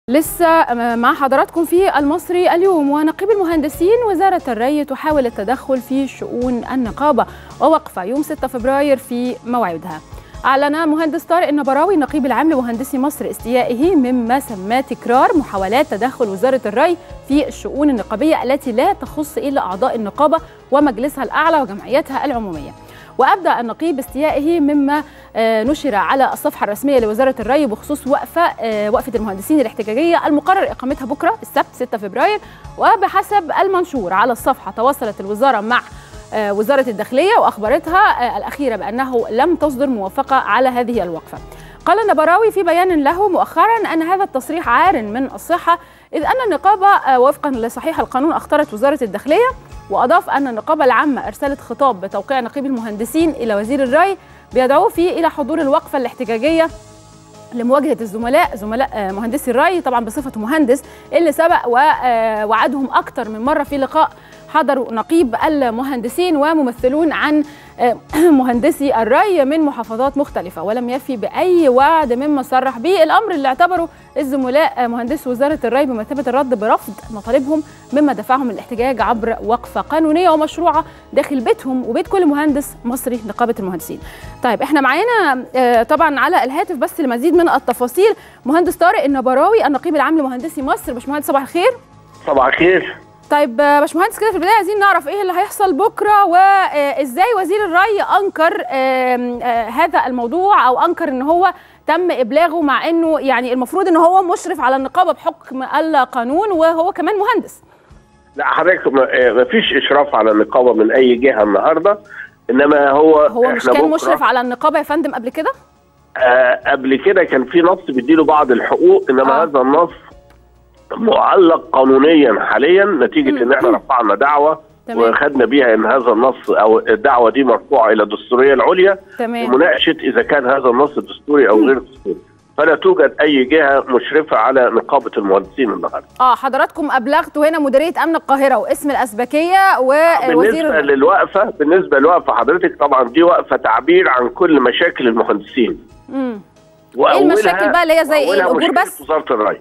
لسه مع حضراتكم في المصري اليوم. ونقيب المهندسين وزارة الري تحاول التدخل في شؤون النقابة ووقفة يوم 6 فبراير في موعدها. أعلن مهندس طارق النبراوي النقيب العام لمهندسي مصر استيائه مما سماه تكرار محاولات تدخل وزارة الري في الشؤون النقابية التي لا تخص إلا أعضاء النقابة ومجلسها الأعلى وجمعيتها العمومية. وأبدأ النقيب استيائه مما نشر على الصفحة الرسمية لوزارة الري بخصوص وقفة المهندسين الاحتجاجية المقرر إقامتها بكرة السبت 6 فبراير. وبحسب المنشور على الصفحة تواصلت الوزارة مع وزارة الداخلية وأخبرتها الأخيرة بأنه لم تصدر موافقة على هذه الوقفة. قال النبراوي في بيان له مؤخرا أن هذا التصريح عار من الصحة، إذ أن النقابة وفقا لصحيح القانون أخطرت وزارة الداخلية. وأضاف أن النقابة العامة أرسلت خطاب بتوقيع نقيب المهندسين إلى وزير الري بيدعو فيه إلى حضور الوقفة الاحتجاجية لمواجهة زملاء مهندسي الري، طبعا بصفة مهندس اللي سبق ووعدهم أكثر من مرة في لقاء حضروا نقيب المهندسين وممثلون عن مهندسي الري من محافظات مختلفة، ولم يفي بأي وعد مما صرح به، الأمر اللي اعتبره الزملاء مهندسي وزارة الري بمثابة الرد برفض مطالبهم مما دفعهم للاحتجاج عبر وقفة قانونية ومشروعة داخل بيتهم وبيت كل مهندس مصري نقابة المهندسين. طيب احنا معانا طبعا على الهاتف بس لمزيد من التفاصيل مهندس طارق النبراوي النقيب العام لمهندسي مصر. باشمهندس صباح الخير. صباح الخير. طيب باشمهندس، كده في البدايه عايزين نعرف ايه اللي هيحصل بكره، وازاي وزير الري انكر هذا الموضوع او انكر ان هو تم ابلاغه، مع انه يعني المفروض ان هو مشرف على النقابه بحكم القانون وهو كمان مهندس. لا حضرتك ما فيش اشراف على النقابه من اي جهه النهارده، انما هو مش كان مشرف على النقابه يا فندم قبل كده؟ قبل كده كان في نص بيديله بعض الحقوق، انما هذا النص معلق قانونيا حاليا نتيجه ان احنا رفعنا دعوه وخدنا بيها ان هذا النص او الدعوه دي مرفوعه الى الدستوريه العليا لمناقشه اذا كان هذا النص دستوري او غير دستوري. فلا توجد اي جهه مشرفه على نقابه المهندسين النهارده. حضراتكم ابلغتوا هنا مديريه امن القاهره واسم الاسبكيه ووزير بالنسبه للوقفه حضرتك طبعا دي وقفه تعبير عن كل مشاكل المهندسين. ايه المشاكل بقى اللي هي زي ايه؟ الاجور بس؟ وزاره الري.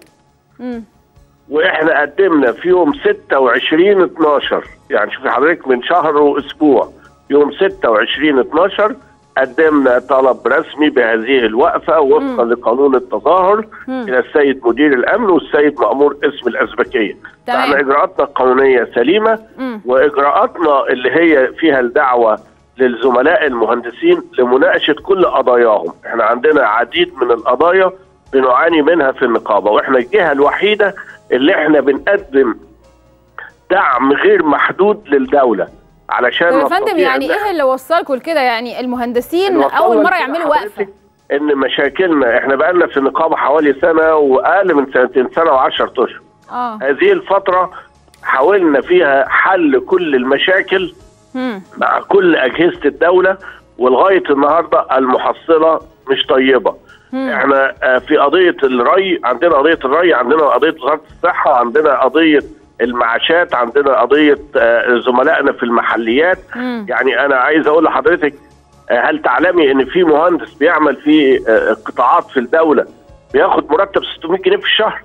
واحنا قدمنا في يوم 26/12، يعني شوفي حضرتك من شهر واسبوع، يوم 26/12 قدمنا طلب رسمي بهذه الوقفه وفقا لقانون التظاهر الى السيد مدير الامن والسيد مأمور اسم الازبكيه. فاحنا اجراءاتنا القانونيه سليمه، واجراءاتنا اللي هي فيها الدعوه للزملاء المهندسين لمناقشه كل قضاياهم. احنا عندنا عديد من القضايا بنعاني منها في النقابه، واحنا الجهه الوحيده اللي احنا بنقدم دعم غير محدود للدوله علشان يا فندم. يعني ايه اللي وصلكم لكده؟ يعني المهندسين اول مره يعملوا وقفه؟ ان مشاكلنا احنا بقالنا في النقابه حوالي سنه واقل من سنتين، سنه و10 اشهر. هذه الفتره حاولنا فيها حل كل المشاكل مع كل اجهزه الدوله، ولغايه النهارده المحصله مش طيبه. احنا في قضيه الري، عندنا قضيه الري، عندنا قضيه وزاره الصحه، عندنا قضيه المعاشات، عندنا قضيه زملائنا في المحليات. يعني انا عايز اقول لحضرتك، هل تعلمي ان في مهندس بيعمل في قطاعات في الدوله بياخد مرتب 600 جنيه في الشهر؟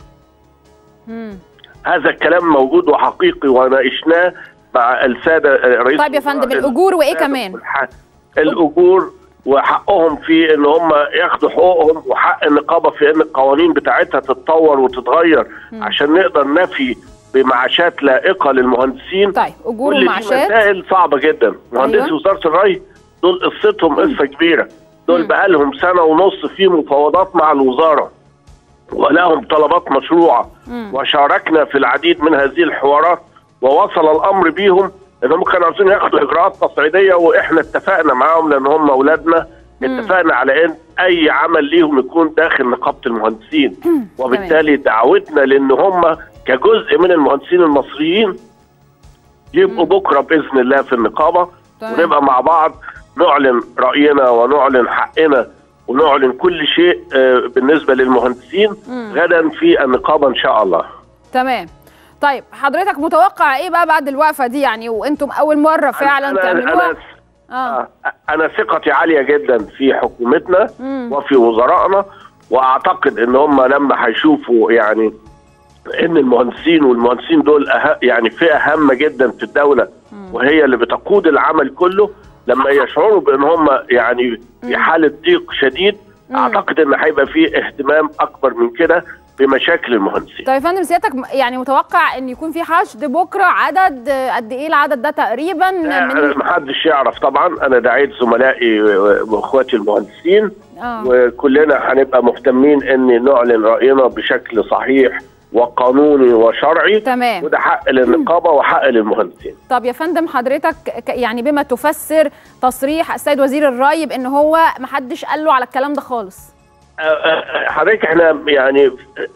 هذا الكلام موجود وحقيقي وناقشناه مع الساده رئيس. طيب يا فندم، الاجور وايه كمان؟ الاجور وحقهم في ان هم ياخدوا حقوقهم، وحق النقابه في ان القوانين بتاعتها تتطور وتتغير عشان نقدر نفي بمعاشات لائقه للمهندسين. طيب اجور ومعاشات كل دي مسائل صعبه جدا. مهندسي وزاره الري دول قصتهم قصه كبيره، دول بقالهم سنه ونص في مفاوضات مع الوزاره ولهم طلبات مشروعه، وشاركنا في العديد من هذه الحوارات، ووصل الامر بيهم انهم كانوا عاوزين ياخدوا اجراءات تصعيديه، واحنا اتفقنا معاهم لان هم اولادنا، اتفقنا على ان اي عمل ليهم يكون داخل نقابه المهندسين. وبالتالي دعوتنا لان هم كجزء من المهندسين المصريين يبقوا بكره باذن الله في النقابه، ونبقى مع بعض نعلن راينا ونعلن حقنا ونعلن كل شيء بالنسبه للمهندسين غدا في النقابه ان شاء الله. تمام. طيب حضرتك متوقع ايه بقى بعد الوقفه دي، يعني وانتم اول مره فعلا تعملوها؟ انا ثقتي عاليه جدا في حكومتنا وفي وزرائنا، واعتقد ان هم لما هيشوفوا يعني ان المهندسين دول يعني فئه هامه جدا في الدوله، وهي اللي بتقود العمل كله. لما يشعروا بان هم يعني في حاله ضيق شديد، اعتقد ان هيبقى فيه اهتمام اكبر من كده بمشاكل المهندسين. طيب يا فندم، سيادتك يعني متوقع ان يكون في حشد بكره؟ عدد قد ايه العدد ده تقريبا؟ محدش يعرف طبعا. انا دعيت زملائي واخواتي المهندسين، وكلنا هنبقى مهتمين ان نعلن راينا بشكل صحيح وقانوني وشرعي. تمام. وده حق للنقابه وحق للمهندسين. طب يا فندم، حضرتك يعني بما تفسر تصريح السيد وزير الري بان هو ما حدش قال له على الكلام ده خالص؟ حضرتك احنا يعني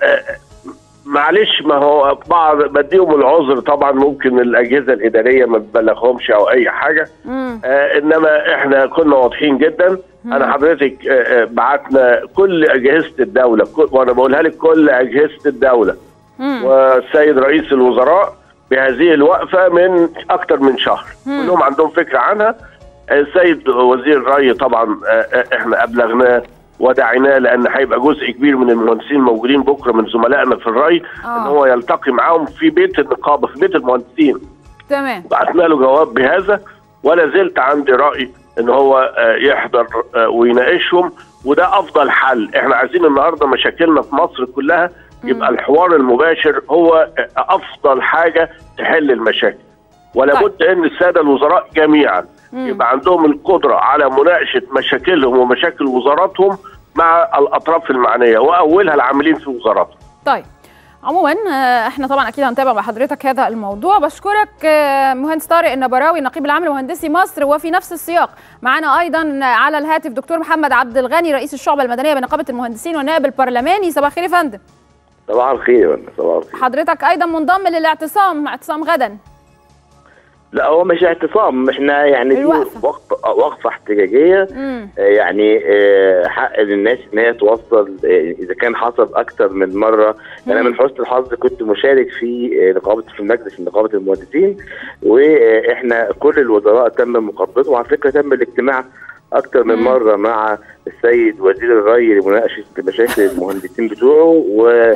معلش، ما هو بعض بديهم العذر طبعا، ممكن الاجهزه الاداريه ما تبلغهمش او اي حاجه. انما احنا كنا واضحين جدا. انا حضرتك بعتنا كل اجهزه الدوله، وانا بقولها لك كل اجهزه الدوله والسيد رئيس الوزراء بهذه الوقفه من اكثر من شهر، كلهم عندهم فكره عنها. السيد وزير الري طبعا احنا ابلغناه ودعيناه، لان هيبقى جزء كبير من المهندسين موجودين بكره من زملائنا في الري، ان هو يلتقي معاهم في بيت النقابه، في بيت المهندسين. تمام. بعتنا له جواب بهذا، ولا زلت عندي راي ان هو يحضر ويناقشهم، وده افضل حل. احنا عايزين النهارده مشاكلنا في مصر كلها يبقى الحوار المباشر هو افضل حاجه تحل المشاكل. ولا بد ان الساده الوزراء جميعا يبقى عندهم القدره على مناقشه مشاكلهم ومشاكل وزاراتهم مع الاطراف المعنيه، واولها العاملين في وزاراتهم. طيب، عموما احنا طبعا اكيد هنتابع مع حضرتك هذا الموضوع. بشكرك مهندس طارق النبراوي، النقيب العام لمهندسي مصر. وفي نفس السياق معنا ايضا على الهاتف دكتور محمد عبد الغني، رئيس الشعبه المدنيه بنقابه المهندسين والنائب البرلماني. صباح الخير يا فندم. صباح الخير. صباح الخير. حضرتك ايضا منضم للاعتصام، اعتصام غدا؟ لا، هو مش اعتصام، احنا يعني في وقفه احتجاجيه. يعني حق للناس ان هي توصل، اذا كان حصل اكتر من مره. انا من حسن الحظ كنت مشارك في المجلس نقابه المهندسين، واحنا كل الوزراء تم مقابلتهم، وعلى فكره تم الاجتماع اكتر من مره مع السيد وزير الري لمناقشه مشاكل المهندسين بتوعه.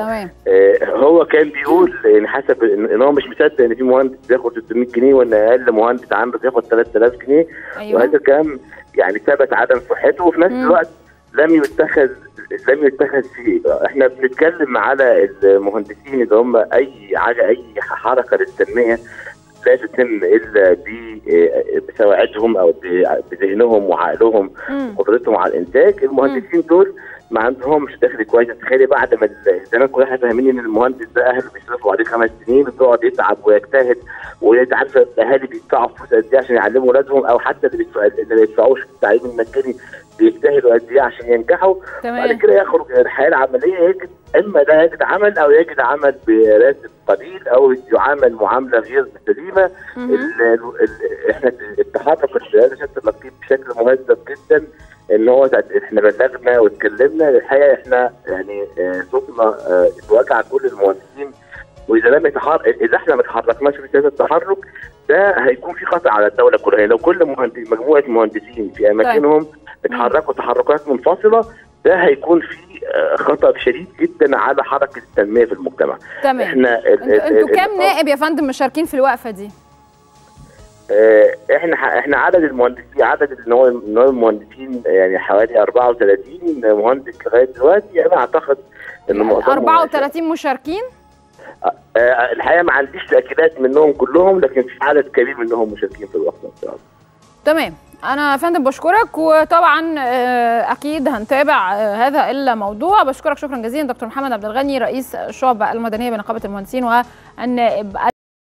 وهو كان بيقول ان حسب ان هو مش مصدق ان في مهندس بياخد 600 جنيه وان اقل مهندس عنده بياخد 3000 جنيه. وهذا الكلام يعني ثبت عدم صحته، وفي نفس الوقت لم يتخذ فيه. احنا بنتكلم على المهندسين اللي هم اي حركه للتنميه لا تتم الا بسواعدهم او بذهنهم وعقلهم وقدرتهم على الانتاج. المهندسين دول ما عندهمش دخل كويس. تخيلي بعد ما زمان كلنا فاهمين ان المهندس ده اهله بيصرفوا عليه 5 سنين وبيقعد يتعب ويجتهد، وانت عارفه الاهالي بيدفعوا فلوس قد ايه عشان يعلموا اولادهم، او حتى اللي ما بيدفعوش في التعليم المجاني بيجتهدوا قد ايه عشان ينجحوا. بعد كده يخرج الحياه العمليه يجد اما ده يجد عمل او يجد عمل براتب قليل او يعامل معامله غير سليمه. احنا التحرك الشهاده شهاده النقيب بشكل مهذب جدا، ان هو احنا بلغنا واتكلمنا. الحقيقه احنا يعني صوتنا اتوجع كل المهندسين، واذا اذا احنا ما تحركناش في سياسه التحرك ده هيكون في خطر على الدوله كلها. لو كل مجموعه مهندسين في اماكنهم اتحركوا تحركات منفصله، ده هيكون في خطر شديد جدا على حركه التنميه في المجتمع. تمام. انتوا كام نائب يا فندم مشاركين في الوقفه دي؟ احنا عدد المهندسين، عدد المهندسين يعني حوالي 34 مهندس لغايه دلوقتي. انا اعتقد ان 34 مشاركين. الحقيقه ما عنديش تاكيدات منهم كلهم، لكن في عدد كبير منهم مشاركين في الوقفه ان شاء الله. تمام. أنا فندم بشكرك، وطبعا أكيد هنتابع هذا الموضوع. بشكرك شكرا جزيلا دكتور محمد عبد الغني، رئيس الشعبة المدنية بنقابة المهندسين والنائب